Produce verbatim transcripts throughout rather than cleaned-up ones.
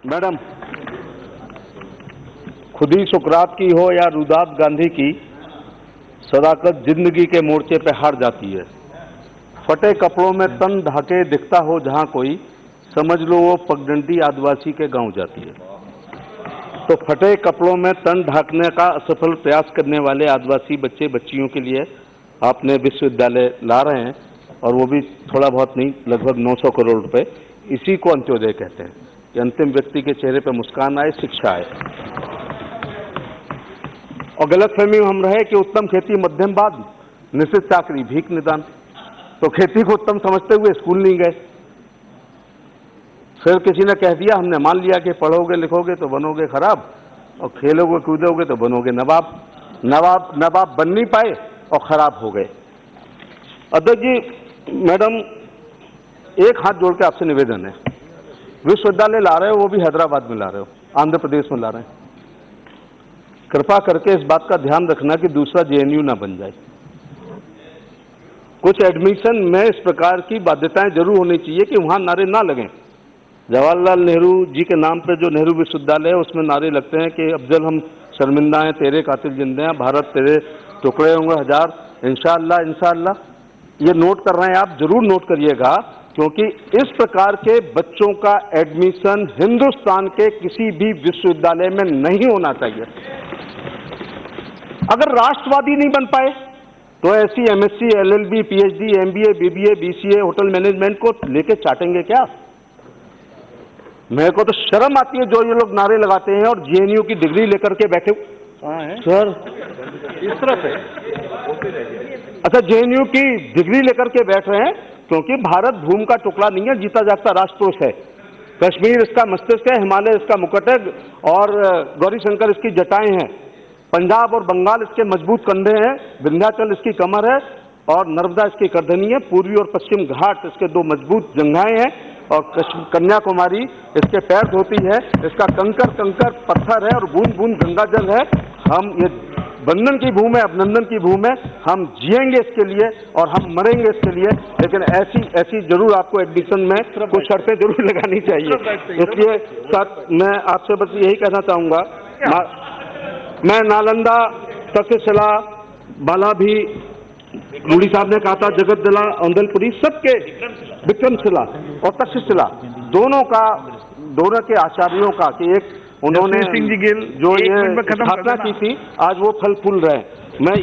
Madam, खुद ही सुकरात की हो या रुदात गांधी की, सदाकत जिंदगी के मोर्चे पे हार जाती है। फटे कपड़ों में तन ढाके दिखता हो जहां कोई, समझ लो वो पगडंडी आदिवासी के गांव जाती है। तो फटे कपड़ों में तन ढाकने का असफल प्रयास करने वाले आदिवासी बच्चे बच्चियों के लिए आपने विश्वविद्यालय ला रहे हैं, और वो भी थोड़ा बहुत नहीं, लगभग नौ सौ करोड़ रुपए। इसी को अंत्योदय कहते हैं कि अंतिम व्यक्ति के चेहरे पर मुस्कान आए, शिक्षा आए। और गलतफहमी में हम रहे कि उत्तम खेती मध्यम बाद, निश्चित चाकरी भीख निदान। तो खेती को उत्तम समझते हुए स्कूल नहीं गए। फिर किसी ने कह दिया, हमने मान लिया कि पढ़ोगे लिखोगे तो बनोगे खराब, और खेलोगे कूदोगे तो बनोगे नवाब। नवाब नवाब बन नहीं पाए और खराब हो गए। अध्यक्ष जी, मैडम, एक हाथ जोड़ के आपसे निवेदन है, विश्वविद्यालय ला रहे हो, वो भी हैदराबाद में ला रहे हो, आंध्र प्रदेश में ला रहे हैं। कृपा करके इस बात का ध्यान रखना कि दूसरा जे एन यू ना बन जाए। कुछ एडमिशन में इस प्रकार की बाध्यताएं जरूर होनी चाहिए कि वहां नारे ना लगें। जवाहरलाल नेहरू जी के नाम पर जो नेहरू विश्वविद्यालय है, उसमें नारे लगते हैं कि अफजल हम शर्मिंदा हैं, तेरे कातिल जिंदे हैं, भारत तेरे टुकड़े होंगे हजार, इंशाअल्लाह इंशाअल्लाह। ये नोट कर रहे हैं आप, जरूर नोट करिएगा, क्योंकि इस प्रकार के बच्चों का एडमिशन हिंदुस्तान के किसी भी विश्वविद्यालय में नहीं होना चाहिए। अगर राष्ट्रवादी नहीं बन पाए तो ऐसी M S C, L L B, P H D, M B A, B B A, B C A, hotel management को लेके चाटेंगे क्या? मेरे को तो शर्म आती है जो ये लोग नारे लगाते हैं और जे एन यू की डिग्री लेकर के बैठे हैं सर इस तरह से। अच्छा, जे एन यू की डिग्री लेकर के बैठ रहे हैं क्योंकि भारत भूमि का टुकड़ा नहीं है, जीता जागता राष्ट्रकोष है। कश्मीर इसका मस्तिष्क है, हिमालय इसका मुकुट है, और गौरी शंकर इसकी जटाएं हैं। पंजाब और बंगाल इसके मजबूत कंधे हैं, विंध्याचल इसकी कमर है, और नर्मदा इसकी करधनी है। पूर्वी और पश्चिम घाट इसके दो मजबूत जंघाएं हैं, और कन्याकुमारी इसके पैर धोती है। इसका कंकर कंकर पत्थर है और बूंद बूंद गंगा जल है। हम ये बंधन की भूमि है, अभिनंदन की भूमि है। हम जिएंगे इसके लिए और हम मरेंगे इसके लिए, लेकिन ऐसी ऐसी जरूर आपको एडमिशन में कुछ शर्तें जरूर लगानी चाहिए। इसलिए साथ मैं आपसे बस यही कहना चाहूंगा, मैं नालंदा, तक्षशिला, बाला भी रूडी साहब ने कहा था, जगतदला, औंदलपुरी, सबके विक्रमशिला और तक्षशिला दोनों का, दोनों के आचार्यों का कि एक उन्होंने सिंह जी गिल जो ये स्थापना की थी, आज वो फल फूल रहे हैं। मैं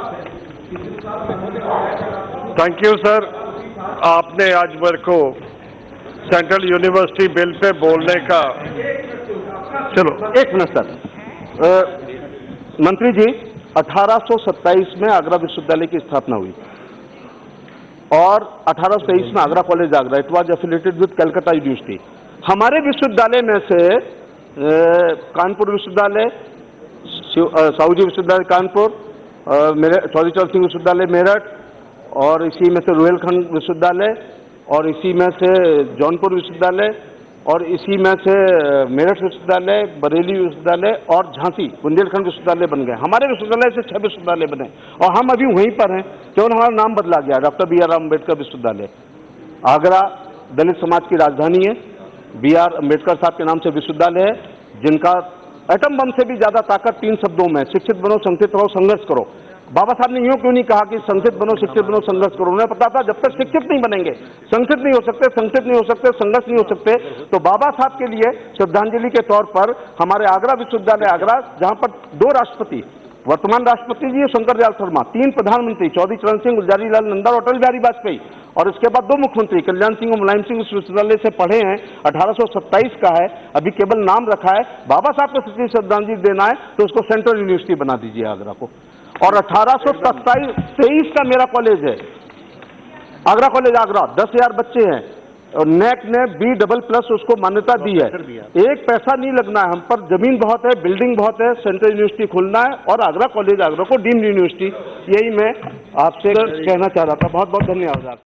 थैंक यू सर, आपने आज मेरे को सेंट्रल यूनिवर्सिटी बिल पे बोलने का, चलो एक मिनट सर। आ, मंत्री जी, अठारह सौ सत्ताईस में आगरा विश्वविद्यालय की स्थापना हुई और अठारह सौ तेईस में Agra college Agra, it was affiliated with Calcutta university. हमारे विश्वविद्यालय में से कानपुर विश्वविद्यालय, साहूजी विश्वविद्यालय कानपुर, चौधरी चरण सिंह विश्वविद्यालय मेरठ, और इसी में से रुहेलखंड विश्वविद्यालय, और इसी में से जौनपुर विश्वविद्यालय, और इसी में से मेरठ विश्वविद्यालय, बरेली विश्वविद्यालय और झांसी बुंदेलखंड विश्वविद्यालय बन गए। हमारे विश्वविद्यालय से छह विश्वविद्यालय बने और हम अभी वहीं पर हैं, केवल हमारा नाम बदला गया, डॉक्टर बी आर अम्बेडकर विश्वविद्यालय। आगरा दलित समाज की राजधानी है, बी आर अम्बेडकर साहब के नाम से विश्वविद्यालय है, जिनका एटम बम से भी ज्यादा ताकत तीन शब्दों में, शिक्षित बनो, संगठित रहो, संघर्ष करो। बाबा साहब ने यूं क्यों नहीं कहा कि संगठित बनो, शिक्षित बनो, संघर्ष करो? उन्हें पता था जब तक शिक्षित नहीं बनेंगे, संगठित नहीं हो सकते, संगठित नहीं हो सकते, संघर्ष नहीं हो सकते। तो बाबा साहब के लिए श्रद्धांजलि के तौर पर हमारे आगरा विश्वविद्यालय आगरा, जहां पर दो राष्ट्रपति, वर्तमान राष्ट्रपति जी शंकर दयाल शर्मा, तीन प्रधानमंत्री, चौधरी चरण सिंह, गुलजारी लाल नंदा और अटल बिहारी वाजपेयी, और इसके बाद दो मुख्यमंत्री, कल्याण सिंह और मुलायम सिंह, उस विश्वविद्यालय से पढ़े हैं। अठारह सौ सत्ताईस का है, अभी केवल नाम रखा है। बाबा साहब को सच्ची श्रद्धांजलि देना है तो उसको सेंट्रल यूनिवर्सिटी बना दीजिए आगरा को। और अठारह सौ सत्ताईस तेईस का मेरा कॉलेज है, आगरा कॉलेज आगरा, दस हजार बच्चे हैं, और नेक ने बी डबल प्लस उसको मान्यता दी है। एक पैसा नहीं लगना है हम पर, जमीन बहुत है, बिल्डिंग बहुत है, सेंट्रल यूनिवर्सिटी खोलना है और आगरा कॉलेज आगरा को डीम्ड यूनिवर्सिटी। यही मैं आपसे कहना चाह रहा था। बहुत बहुत धन्यवाद।